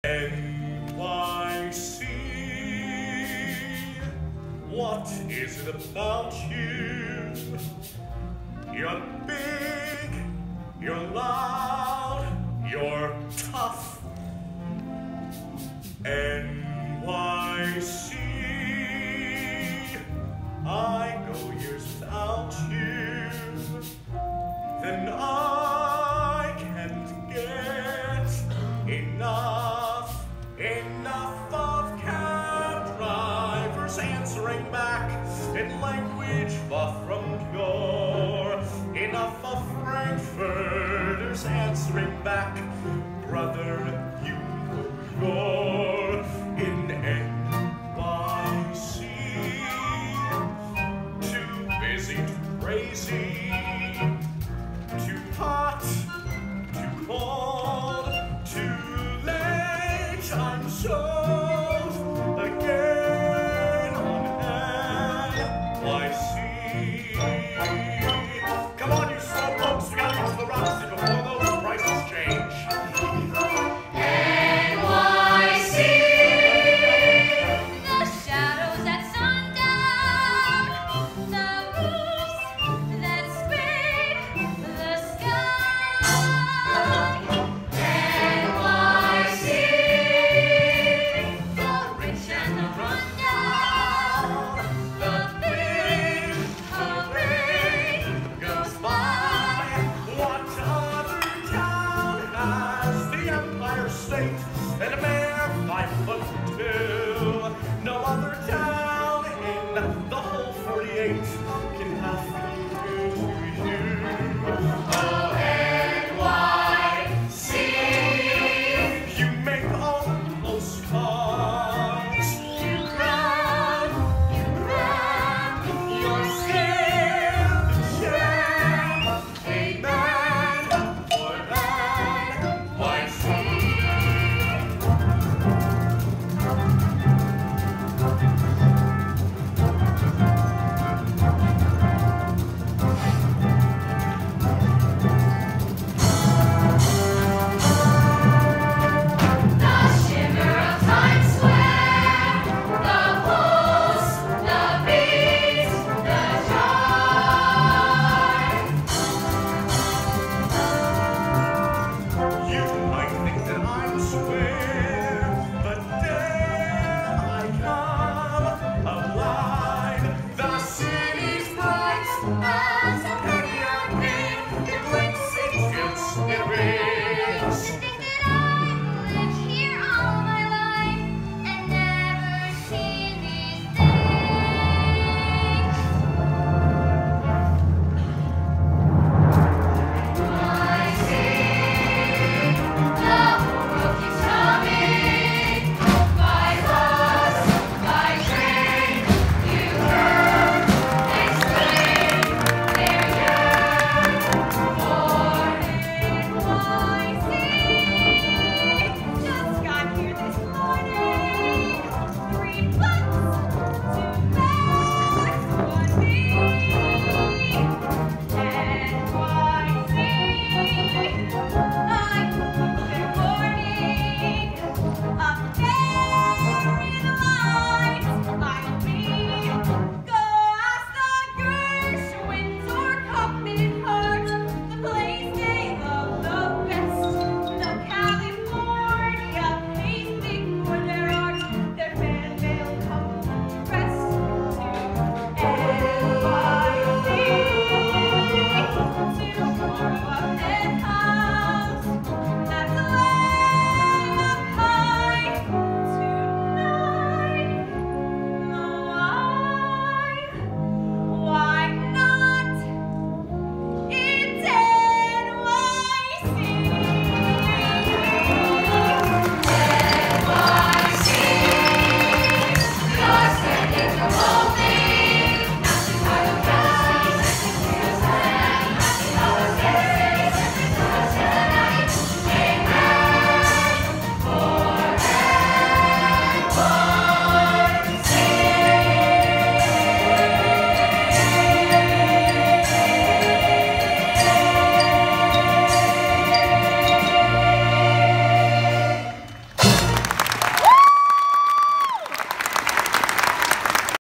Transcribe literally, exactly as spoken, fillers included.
N Y C, what is it about you? You're big, you're loud, you're tough. N Y C, I go years without you, then I can't get enough, enough of cab drivers answering back in language far from pure, enough of Frankfurters answering back, brother, you know you're in N Y C, too busy, too crazy, too hot, too cold, too late, I'm sure.